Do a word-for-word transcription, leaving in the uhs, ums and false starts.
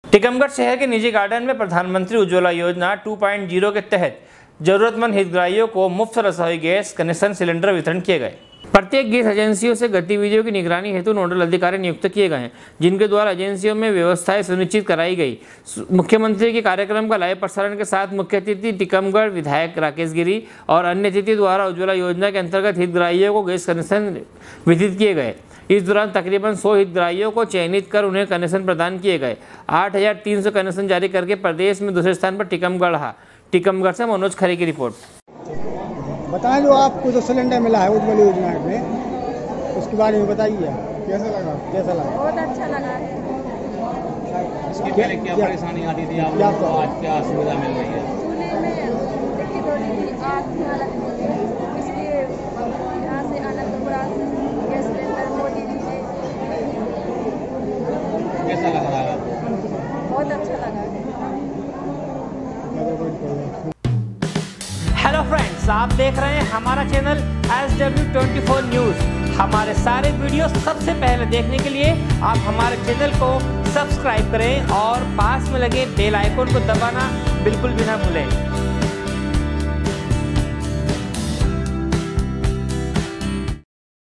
टीकमगढ़ शहर के निजी गार्डन में प्रधानमंत्री उज्ज्वला योजना टू पॉइंट ज़ीरो के तहत जरूरतमंद हितग्राहियों को मुफ्त रसोई गैस कनेक्शन सिलेंडर वितरण किए गए। प्रत्येक गैस एजेंसियों से गतिविधियों की निगरानी हेतु नोडल अधिकारी नियुक्त किए गए हैं, जिनके द्वारा एजेंसियों में व्यवस्थाएं सुनिश्चित कराई गई। मुख्यमंत्री के कार्यक्रम का लाइव प्रसारण के साथ मुख्य अतिथि टीकमगढ़ विधायक राकेश गिरी और अन्य अतिथि द्वारा उज्ज्वला योजना के अंतर्गत हितग्राहियों को गैस कनेक्शन वितरित किए गए। इस दौरान तकरीबन सौ हितग्राहियों को चयनित कर उन्हें कनेक्शन प्रदान किए गए। आठ हजार तीन सौ कनेक्शन जारी करके प्रदेश में दूसरे स्थान पर टीकमगढ़ रहा। टीकमगढ़ से मनोज खरे की रिपोर्ट। बताएं जो आपको जो सिलेंडर मिला है उज्ज्वला योजना में, उसके बारे में बताइए, कैसा लगा? कैसा लगा? बहुत अच्छा लगा है। इसके पहले क्या परेशानी आती थी आप लोगों को, आज क्या सुविधा मिल रही है? चूल्हे में दिक्कत होती थी, आग धुआं लगती थी, इसलिए यहाँ से आनंदपुरा गैस सिलेंडर मोदी जी से। कैसा लग रहा है आपको? बहुत अच्छा लगा है। हेलो फ्रेंड्स, आप देख रहे हैं हमारा channel S W twenty four news. हमारे सारे वीडियो सबसे पहले देखने के लिए आप हमारे चैनल को सब्सक्राइब करें और पास में लगे बेल आइकन को दबाना बिल्कुल भी ना भूलें।